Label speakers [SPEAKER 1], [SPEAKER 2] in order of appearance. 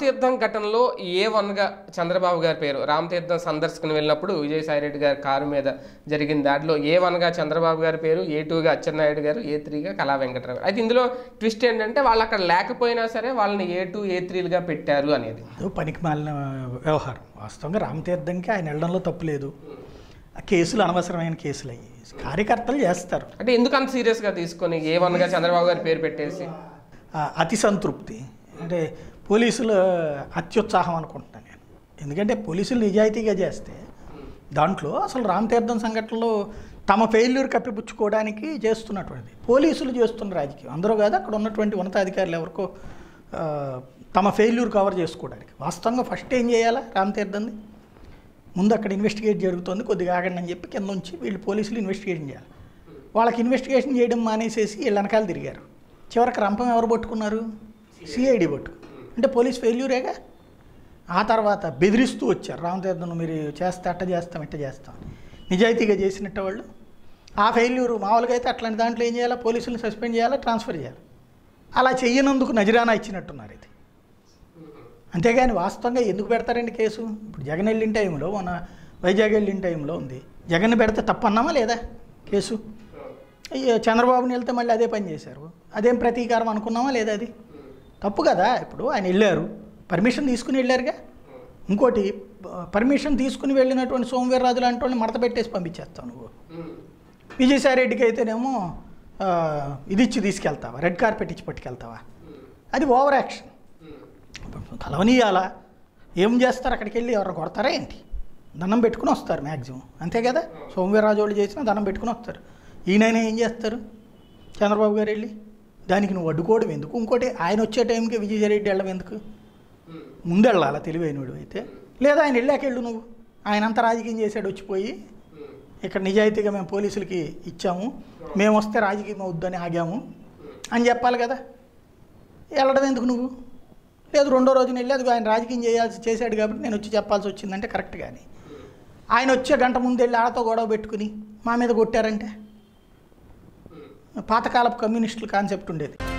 [SPEAKER 1] రామతీర్థం ఘటనలో A1గా చంద్రబాబు గారి పేరు, రామతీర్థం సందర్శకుని వెళ్ళినప్పుడు విజయసాయిరెడ్డి గారి కారు మీద జరిగిన దాడిలో A1గా చంద్రబాబు గారి పేరు, A2గా అచ్చెన్నాయుడు గారు, A3గా కళా వెంకట్రావు. అయితే ఇందులో ట్విస్ట్ ఏంటంటే వాళ్ళు అక్కడ లేకపోయినా సరే వాళ్ళని A2 A3లుగా పెట్టారు అనేది
[SPEAKER 2] పనికి మాలిన వ్యవహారం. వాస్తవంగా రామతీర్థంకి ఆయన వెళ్ళడంలో తప్పు లేదు. ఆ కేసులు అనవసరమైన కేసులు అయ్యి కార్యకర్తలు చేస్తారు.
[SPEAKER 1] అంటే ఎందుకు అంత సీరియస్గా తీసుకొని A1గా చంద్రబాబు గారి పేరు పెట్టేసి
[SPEAKER 2] అతి సంతృప్తి అంటే పోలీసుల అత్యుత్సాహం అనుకుంటున్నాను నేను. ఎందుకంటే పోలీసులు నిజాయితీగా చేస్తే దాంట్లో అసలు రామతీర్థం సంఘటనలో తమ ఫెయిల్యూర్ కప్పిపుచ్చుకోవడానికి చేస్తున్నటువంటిది పోలీసులు చేస్తున్న రాజకీయం. అందరూ కాదు, అక్కడ ఉన్నటువంటి ఉన్నతాధికారులు ఎవరికో తమ ఫెయిల్యూర్ కవర్ చేసుకోవడానికి. వాస్తవంగా ఫస్ట్ ఏం చేయాలా, రామతీర్థంది ముందు అక్కడ ఇన్వెస్టిగేట్ జరుగుతుంది, కొద్దిగా ఆగండి అని చెప్పి కింద నుంచి వీళ్ళు పోలీసులు ఇన్వెస్టిగేషన్ చేయాలి. వాళ్ళకి ఇన్వెస్టిగేషన్ చేయడం మానేసేసి వీళ్ళ వెనకాల తిరిగారు. చివరికి రంపం ఎవరు పట్టుకున్నారు? సిఐడి పట్టు. అంటే పోలీస్ ఫెయిల్యూరేగా. ఆ తర్వాత బెదిరిస్తూ వచ్చారు, రామతీర్థం మీరు చేస్తే అట్ట చేస్తాం ఇట్ట చేస్తాం. నిజాయితీగా చేసినట్టు వాళ్ళు ఆ ఫెయిల్యూర్ మామూలుగా అయితే అట్లాంటి దాంట్లో ఏం చేయాలా, పోలీసులను సస్పెండ్ చేయాలా, ట్రాన్స్ఫర్ చేయాలి. అలా చెయ్యనందుకు నజరానా ఇచ్చినట్టున్నారు ఇది. అంతేగాని వాస్తవంగా ఎందుకు పెడతారండి కేసు? ఇప్పుడు జగన్ వెళ్ళిన టైంలో, మన వైజాగ్ వెళ్ళిన టైంలో ఉంది, జగన్ పెడితే తప్పన్నామా లేదా కేసు? చంద్రబాబుని వెళ్తే మళ్ళీ అదే పని చేశారు, అదేం ప్రతీకారం అనుకున్నామా లేదా? అది తప్పు కదా. ఇప్పుడు ఆయన వెళ్ళారు, పర్మిషన్ తీసుకుని వెళ్ళారుగా. ఇంకోటి పర్మిషన్ తీసుకుని వెళ్ళినటువంటి సోమవీర్రాజు లాంటి వాళ్ళని మడత పెట్టేసి పంపించేస్తావు నువ్వు. విజయసాయిరెడ్డికి అయితేనేమో ఇది ఇచ్చి తీసుకెళ్తావా, రెడ్ కార్పెట్ ఇచ్చి పట్టుకెళ్తావా? అది ఓవర్ యాక్షన్. కలవనీయాలా, ఏం చేస్తారు? అక్కడికి వెళ్ళి ఎవరు కొడతారా ఏంటి? దండం పెట్టుకుని వస్తారు మ్యాక్సిమం, అంతే కదా. సోమవీర్రాజు వాళ్ళు చేసినా దండం పెట్టుకుని వస్తారు. ఈయనైనా ఏం చేస్తారు? చంద్రబాబు గారు వెళ్ళి దానికి నువ్వు అడ్డుకోవడం ఎందుకు? ఇంకోటి ఆయన వచ్చే టైంకి విజయసాయిరెడ్డి వెళ్ళడం ఎందుకు? ముందు వెళ్ళాలా తెలివైనడు అయితే, లేదా ఆయన వెళ్ళాకెళ్ళు నువ్వు. ఆయన అంతా రాజకీయం చేసాడు, వచ్చిపోయి ఇక్కడ నిజాయితీగా మేము పోలీసులకి ఇచ్చాము, మేము వస్తే రాజకీయం అవుద్దని ఆగాము అని చెప్పాలి కదా. వెళ్ళడం ఎందుకు నువ్వు? లేదు రెండో రోజున వెళ్ళి అది ఆయన రాజకీయం చేశాడు కాబట్టి నేను వచ్చి చెప్పాల్సి వచ్చిందంటే కరెక్ట్. కానీ ఆయన వచ్చే గంట ముందు వెళ్ళి ఆడతో గొడవ పెట్టుకుని మా మీద కొట్టారంటే పాతకాలపు కమ్యూనిస్టుల కాన్సెప్ట్ ఉండేది.